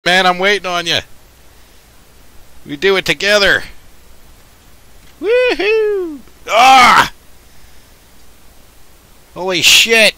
Man, I'm waiting on you. We do it together. Woohoo! Ah! Holy shit!